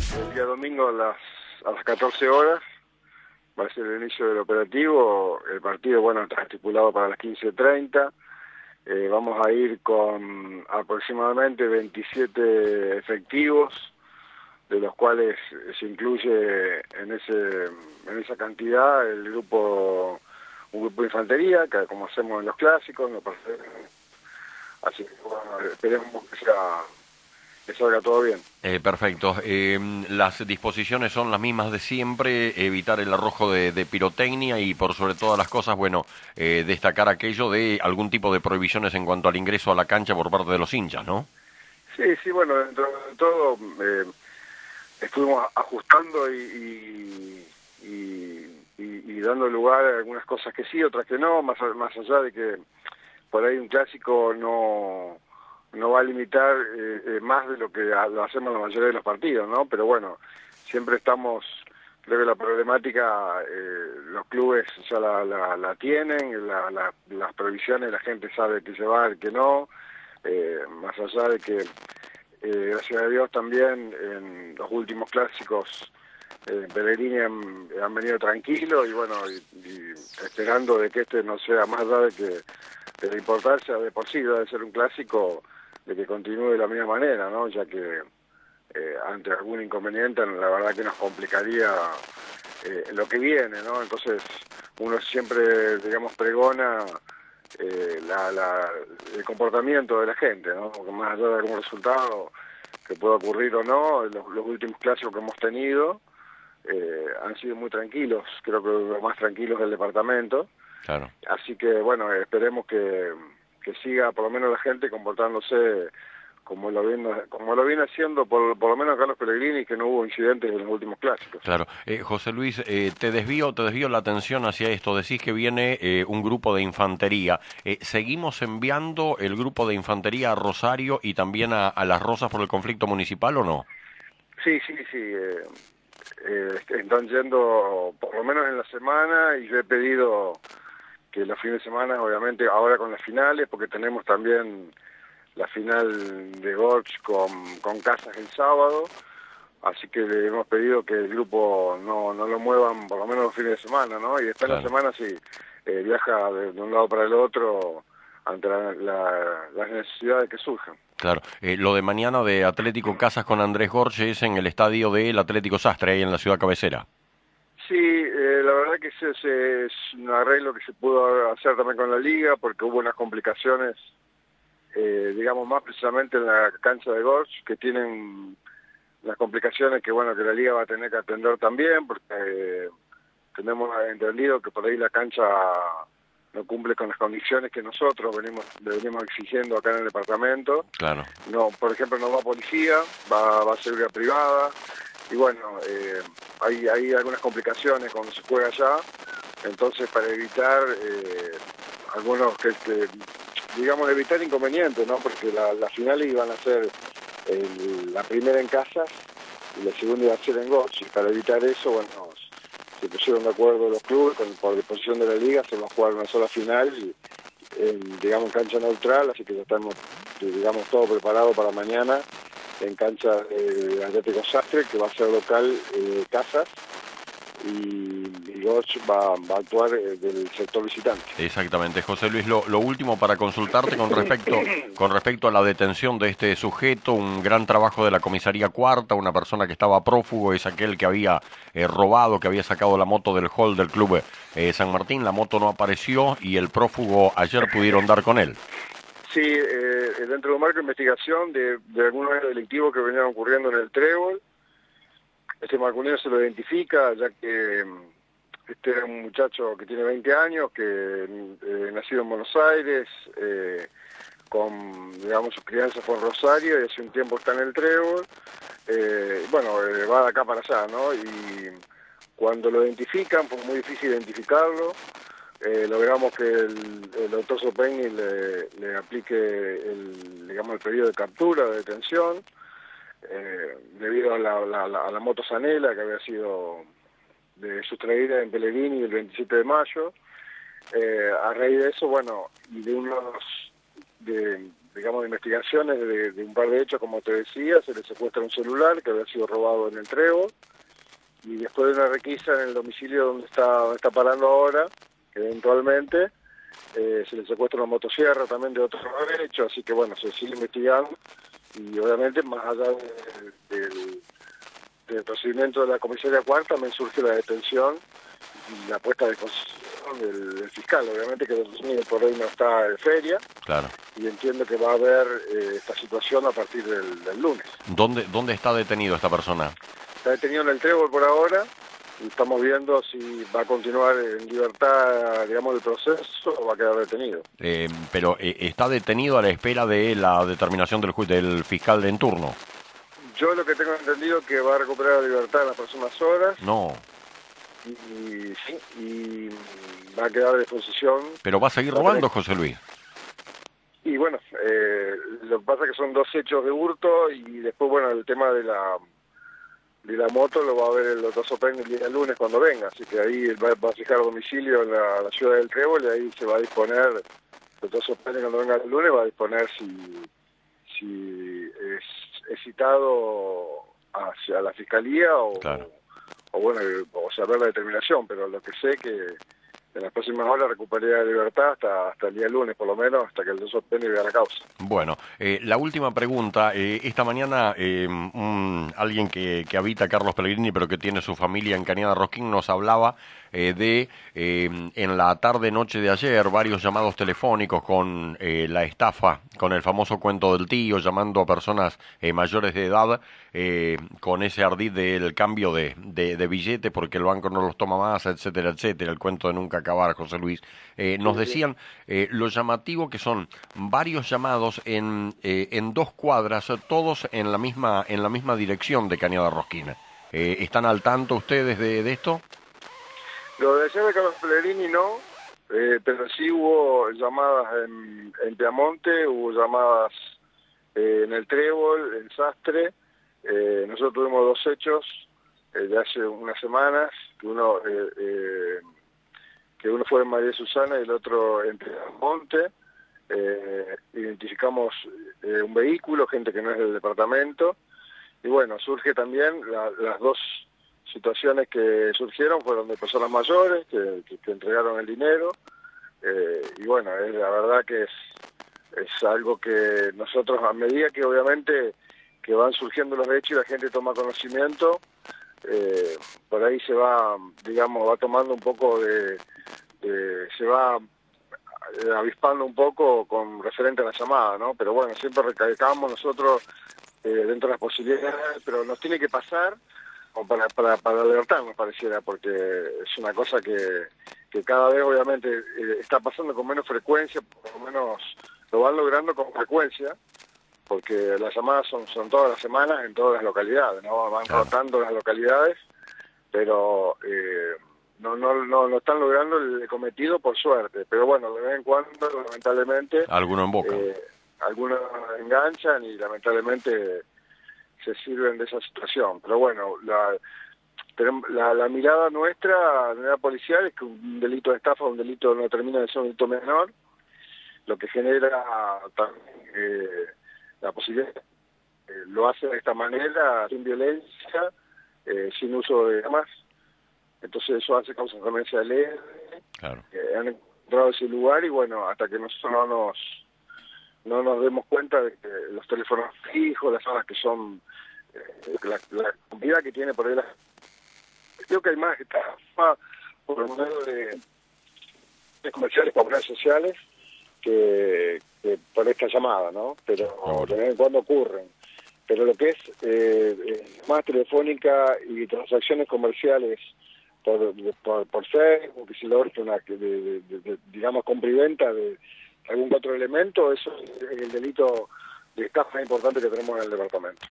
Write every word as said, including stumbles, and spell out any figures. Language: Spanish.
el día domingo a las, a las catorce horas va a ser el inicio del operativo. El partido, bueno, está estipulado para las quince treinta. Eh, vamos a ir con aproximadamente veintisiete efectivos, de los cuales se incluye en ese en esa cantidad el grupo un grupo de infantería, que como hacemos en los clásicos, nos parece. Así que bueno, esperemos que sea que salga todo bien. Eh, perfecto. Eh, las disposiciones son las mismas de siempre, evitar el arrojo de, de pirotecnia y por sobre todas las cosas, bueno, eh, destacar aquello de algún tipo de prohibiciones en cuanto al ingreso a la cancha por parte de los hinchas, ¿no? Sí, sí, bueno, dentro de todo eh, estuvimos ajustando y, y, y, y, y dando lugar a algunas cosas que sí, otras que no, más, más allá de que por ahí un clásico no no va a limitar eh, eh, más de lo que lo hacemos la mayoría de los partidos, ¿no? Pero bueno, siempre estamos, creo que la problemática, eh, los clubes ya la, la, la tienen, la, la, las prohibiciones, la gente sabe que se va, que no, eh, más allá de que, eh, gracias a Dios también, en los últimos clásicos, eh, Pellegrini han, han venido tranquilos y bueno, y, y esperando de que este no sea más allá de que de la importancia de por sí debe ser un clásico, de que continúe de la misma manera, ¿no? Ya que eh, ante algún inconveniente la verdad que nos complicaría eh, lo que viene, ¿no? Entonces uno siempre, digamos, pregona eh, la, la, el comportamiento de la gente, ¿no? Porque más allá de algún resultado que pueda ocurrir o no, los, los últimos clásicos que hemos tenido eh, han sido muy tranquilos, creo que los más tranquilos del departamento. Claro. Así que bueno, esperemos que, que siga por lo menos la gente comportándose como lo viene, como lo viene haciendo por, por lo menos Carlos Pellegrini, que no hubo incidentes en los últimos clásicos. Claro. Eh, José Luis, eh, te desvío, te desvío la atención hacia esto. Decís que viene eh, un grupo de infantería. Eh, ¿Seguimos enviando el grupo de infantería a Rosario y también a, a Las Rosas por el conflicto municipal o no? Sí, sí, sí. Eh, eh, están yendo por lo menos en la semana y yo he pedido que los fines de semana, obviamente, ahora con las finales, porque tenemos también la final de Gorch con, con Casas el sábado, así que le hemos pedido que el grupo no, no lo muevan por lo menos los fines de semana, ¿no? Y después Claro. en la semana sí, eh, viaja de, de un lado para el otro ante la, la, las necesidades que surjan. Claro. Eh, lo de mañana de Atlético Casas con Andrés Gorge es en el estadio del Atlético Sastre, ahí en la ciudad cabecera. Sí, eh, la verdad que ese, ese es un arreglo que se pudo hacer también con la liga, porque hubo unas complicaciones, eh, digamos más precisamente en la cancha de Gorge, que tienen las complicaciones que bueno que la liga va a tener que atender también, porque eh, tenemos entendido que por ahí la cancha no cumple con las condiciones que nosotros venimos venimos exigiendo acá en el departamento. Claro. No, por ejemplo, no va policía, va, va seguridad privada, y bueno, eh, hay, hay algunas complicaciones cuando se juega allá, entonces para evitar eh, algunos que, que digamos evitar inconvenientes, ¿no? Porque la, las finales iban a ser el, la primera en Casas y la segunda iba a ser en Gorch, y para evitar eso, bueno, se pusieron de acuerdo los clubes, con, por disposición de la liga, se va a jugar una sola final, y, en, digamos, cancha neutral, así que ya estamos, digamos, todo preparado para mañana, en cancha de Atlético Sastre, que va a ser local eh, Casas, y, y Gorch va, va a actuar eh, del sector visitante. Exactamente. José Luis, lo, lo último para consultarte con respecto con respecto a la detención de este sujeto, un gran trabajo de la comisaría cuarta, una persona que estaba prófugo, es aquel que había eh, robado, que había sacado la moto del hall del club eh, San Martín, la moto no apareció y el prófugo ayer pudieron dar con él. Sí, eh, dentro del marco de investigación de, de algunos hechos delictivos que venían ocurriendo en el Trébol, este masculino se lo identifica, ya que este era un muchacho que tiene veinte años, que eh, nacido en Buenos Aires, eh, con, digamos, su crianza fue en Rosario y hace un tiempo está en el Trébol, eh, bueno, eh, va de acá para allá, ¿no? Y cuando lo identifican, fue muy difícil identificarlo, eh, logramos que el, el doctor Sopegni le, le aplique el, digamos, el pedido de captura, de detención, eh, debido a la, la, la, a la moto Zanela que había sido de sustraída en Pellegrini el veintisiete de mayo. Eh, a raíz de eso, bueno, y de unos de, digamos, de investigaciones de, de un par de hechos, como te decía. Se le secuestra un celular que había sido robado en el Trébol, y después de una requisa en el domicilio donde está, donde está parando ahora, eventualmente, eh, se le secuestra una motosierra también de otro hecho, así que bueno, se sigue investigando, y obviamente más allá de, del, del procedimiento de la comisaría cuarta también surge la detención y la puesta de disposición del, del fiscal. Obviamente que el por ahí no está en feria, claro. y entiendo que va a haber eh, esta situación a partir del, del lunes. ¿Dónde, ¿Dónde está detenido esta persona? Está detenido en el Trébol por ahora, y estamos viendo si va a continuar en libertad, digamos, el proceso, o va a quedar detenido. Eh, pero eh, está detenido a la espera de la determinación del, ju del fiscal de en turno. Yo lo que tengo entendido es que va a recuperar la libertad en las próximas horas. No. Y sí, y va a quedar a disposición. Pero va a seguir robando, José Luis. Y bueno, eh, lo que pasa es que son dos hechos de hurto, y después, bueno, el tema de la de la moto lo va a ver el doctor Sopén el día lunes cuando venga, así que ahí va, va a fijar domicilio en la, la ciudad del Trébol, y ahí se va a disponer, el doctor Sopén cuando venga el lunes va a disponer si, si es, es citado hacia la fiscalía o, claro. o, o bueno, o saber la determinación, pero lo que sé que en las próximas horas recuperaría la libertad hasta, hasta el día lunes, por lo menos, hasta que el doctor Sopén vea la causa. Bueno, eh, la última pregunta. Eh, esta mañana eh, un, alguien que, que habita Carlos Pellegrini, pero que tiene su familia en Cañada Rosquín, nos hablaba eh, de, eh, en la tarde-noche de ayer, varios llamados telefónicos con eh, la estafa, con el famoso cuento del tío, llamando a personas eh, mayores de edad, eh, con ese ardid del cambio de, de, de billete, porque el banco no los toma más, etcétera, etcétera, el cuento de nunca acabar, José Luis. Eh, nos decían eh, lo llamativo que son varios llamados en, eh, en dos cuadras, todos en la misma en la misma dirección de Cañada Rosquina. Eh, ¿Están al tanto ustedes de, de esto? Lo de ayer de Carlos Pellegrini no, eh, pero sí hubo llamadas en, en Piamonte, hubo llamadas eh, en el Trébol, en Sastre. Eh, nosotros tuvimos dos hechos eh, de hace unas semanas, que uno eh, eh, que uno fue en María Susana y el otro en Piamonte. Eh, identificamos eh, un vehículo, gente que no es del departamento, y bueno, surge también la, las dos situaciones que surgieron fueron de personas mayores que, que, que entregaron el dinero, eh, y bueno, es, la verdad que es, es algo que nosotros, a medida que obviamente que van surgiendo los hechos y la gente toma conocimiento, eh, por ahí se va, digamos, va tomando un poco de, de se va avispando un poco con referente a la llamada, ¿no? Pero bueno, siempre recalcamos nosotros eh, dentro de las posibilidades, pero nos tiene que pasar como para, para, para alertarnos, pareciera, porque es una cosa que, que cada vez obviamente eh, está pasando con menos frecuencia, por lo menos lo van logrando con frecuencia, porque las llamadas son, son todas las semanas en todas las localidades, ¿no? Van Claro. rotando las localidades, pero eh, no, no, no, no están logrando el cometido por suerte, pero bueno, de vez en cuando, lamentablemente, Alguno en boca. eh, algunos enganchan y lamentablemente se sirven de esa situación. Pero bueno, la, la, la mirada nuestra, la mirada policial, es que un delito de estafa, un delito no termina de ser un delito menor, lo que genera también eh, la posibilidad, eh, lo hace de esta manera, sin violencia, eh, sin uso de armas. Entonces eso hace causa de violencia de ley. Claro. Eh, han encontrado ese lugar y bueno, hasta que nosotros no nos no nos demos cuenta de que los teléfonos fijos, las horas que son, eh, la, la cantidad que tiene por ahí, la, creo que hay más que está por medio de, de comerciales, por redes sociales, que, que por esta llamada, ¿no? Pero de vez en cuando ocurren. Pero lo que es eh, más telefónica y transacciones comerciales por, por, por Facebook, que si lo una, de, de, de, de, digamos, compra y venta de algún otro elemento, eso es el delito de estafa más importante que tenemos en el departamento.